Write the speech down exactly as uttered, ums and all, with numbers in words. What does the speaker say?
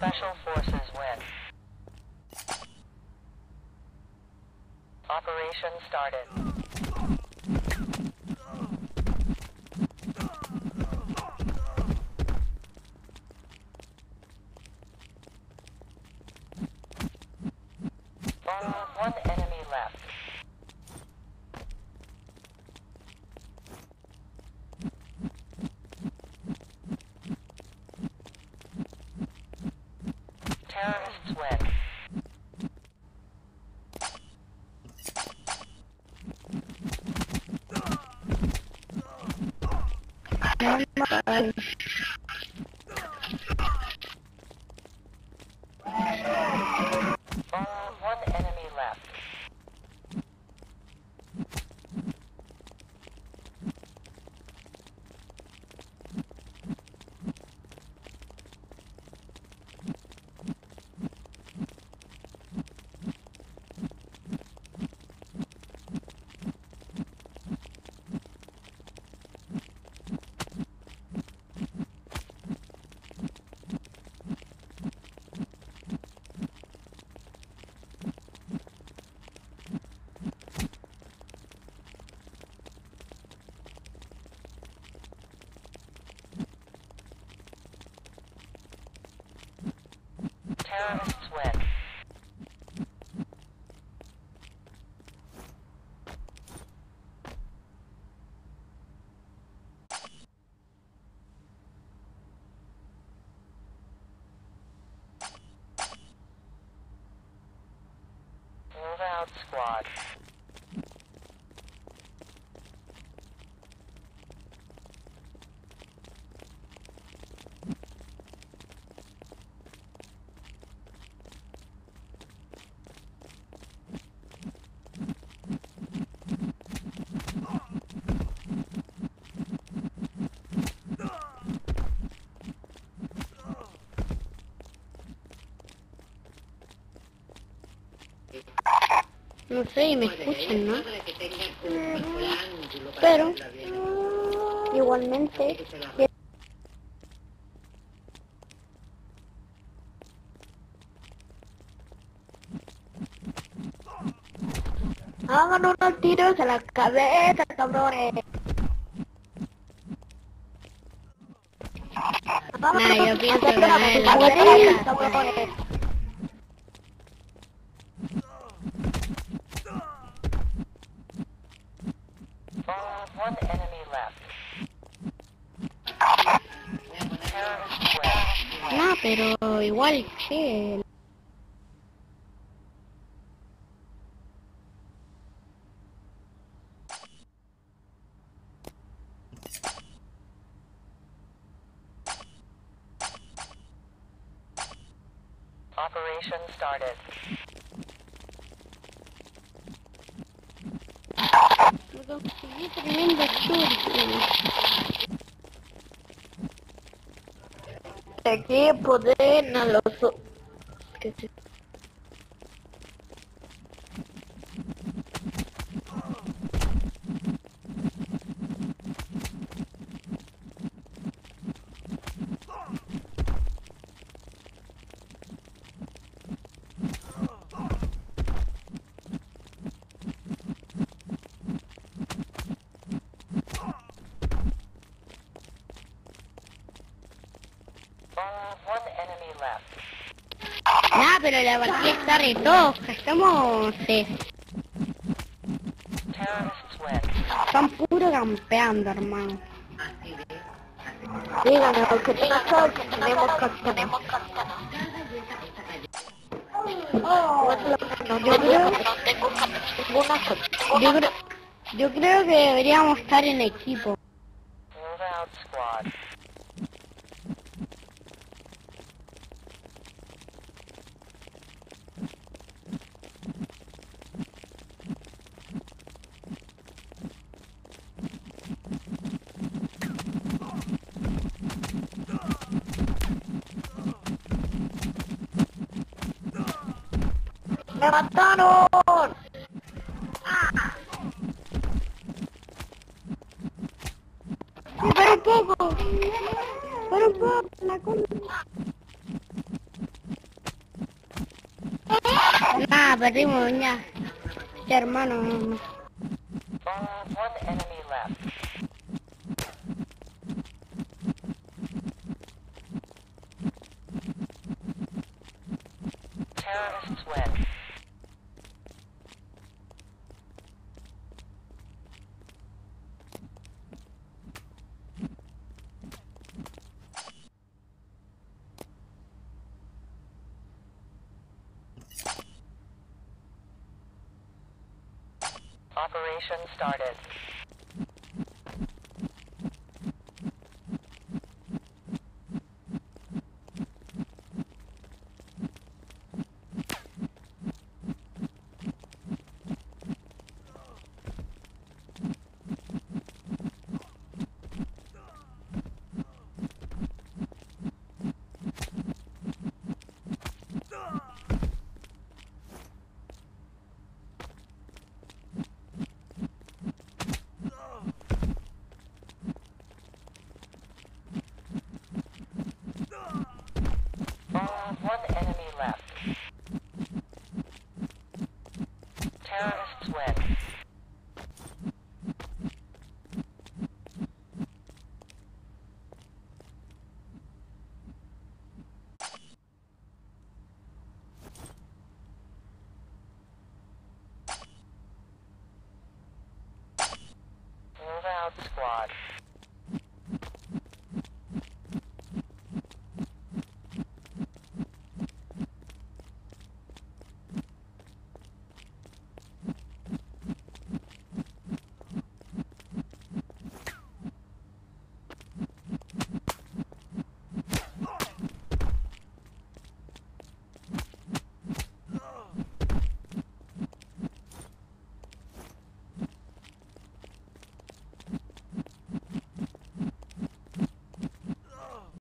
Special Forces win. Operation started. Only one enemy left. Terrorists win. Only one enemy left. Terrorists win. Move out, squad. No sé, y me escuchan, ¿no? Pero, igualmente, hagan unos tiros a la cabeza, cabrones. Nah, yo pienso que no es la cabeza, cabrones. Only one enemy left. Terrorists win. No, pero igual, che. Operation started. Lo conseguí tremendo churri. Aquí poder a los... ¿Qué se... Only one enemy left. Nah, pero la partida está re tosca, estamos... Eh, Terrorists win. están puro campeando, hermano. Díganme, porque tenemos que tenemos que tenemos que yo creo, yo creo, yo creo que deberíamos estar en equipo. Move out, squad. ¡Me mataron! Sí, pero un poco. Pero un poco, la cosa. Nah, berarti maunya Jerman. Oh. Only one enemy left. Terrorists win. Operation started. Only one enemy left. Terrorists win. Move out, squad.